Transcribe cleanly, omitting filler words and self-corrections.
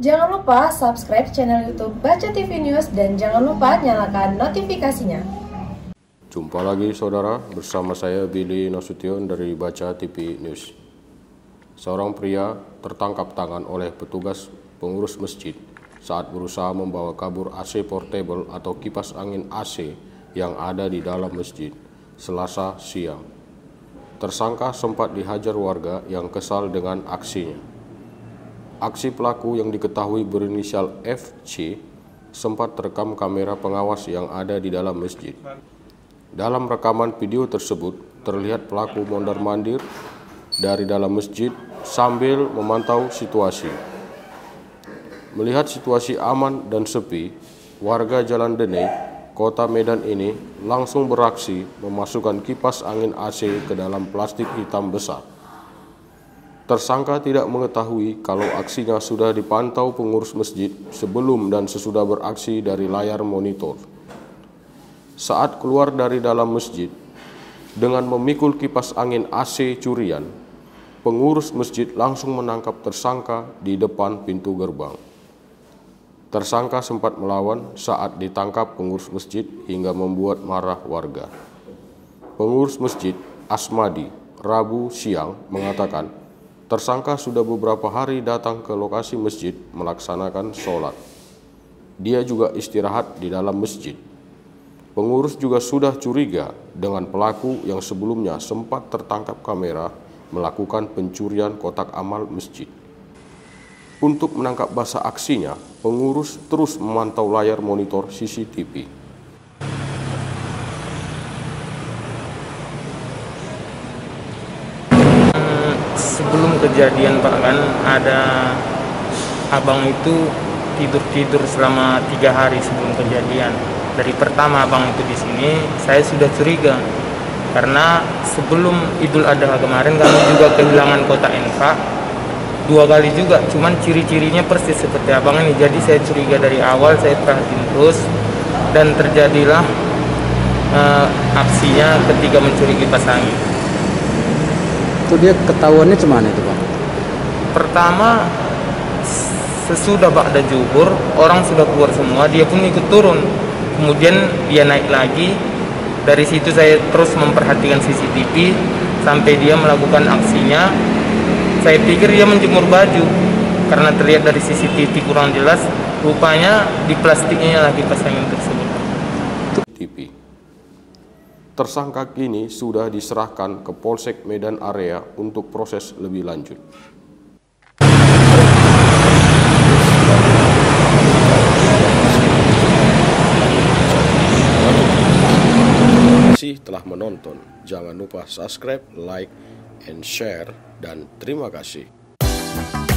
Jangan lupa subscribe channel YouTube Baca TV News dan jangan lupa nyalakan notifikasinya. Jumpa lagi saudara, bersama saya Billy Nasution dari Baca TV News. Seorang pria tertangkap tangan oleh petugas pengurus masjid saat berusaha membawa kabur AC portable atau kipas angin AC yang ada di dalam masjid Selasa siang. Tersangka sempat dihajar warga yang kesal dengan aksinya. Aksi pelaku yang diketahui berinisial FC sempat terekam kamera pengawas yang ada di dalam masjid. Dalam rekaman video tersebut, terlihat pelaku mondar-mandir dari dalam masjid sambil memantau situasi. Melihat situasi aman dan sepi, warga Jalan Dene, Kota Medan ini langsung beraksi memasukkan kipas angin AC ke dalam plastik hitam besar. Tersangka tidak mengetahui kalau aksinya sudah dipantau pengurus masjid sebelum dan sesudah beraksi dari layar monitor. Saat keluar dari dalam masjid, dengan memikul kipas angin AC curian, pengurus masjid langsung menangkap tersangka di depan pintu gerbang. Tersangka sempat melawan saat ditangkap pengurus masjid hingga membuat marah warga. Pengurus masjid Asmadi Rabu siang mengatakan, tersangka sudah beberapa hari datang ke lokasi masjid melaksanakan sholat. Dia juga istirahat di dalam masjid. Pengurus juga sudah curiga dengan pelaku yang sebelumnya sempat tertangkap kamera melakukan pencurian kotak amal masjid. Untuk menangkap basah aksinya, pengurus terus memantau layar monitor CCTV. Sebelum kejadian Pak, kan ada abang itu tidur selama 3 hari sebelum kejadian. Dari pertama abang itu di sini, saya sudah curiga karena sebelum Idul Adha kemarin kami juga kehilangan kotak infak 2 kali juga, cuman ciri-cirinya persis seperti abang ini. Jadi saya curiga dari awal, saya perhatiin terus dan terjadilah aksinya ketika mencuri kipas angin. Itu dia ketahuannya cuman itu Pak? Pertama, sesudah ba'da zuhur, orang sudah keluar semua, dia pun ikut turun. Kemudian dia naik lagi. Dari situ saya terus memperhatikan CCTV sampai dia melakukan aksinya. Saya pikir dia menjemur baju karena terlihat dari CCTV kurang jelas. Rupanya di plastiknya lagi kipas angin tersebut. TV. Tersangka kini sudah diserahkan ke Polsek Medan Area untuk proses lebih lanjut. Terima kasih telah menonton. Jangan lupa subscribe, like, and share, dan terima kasih.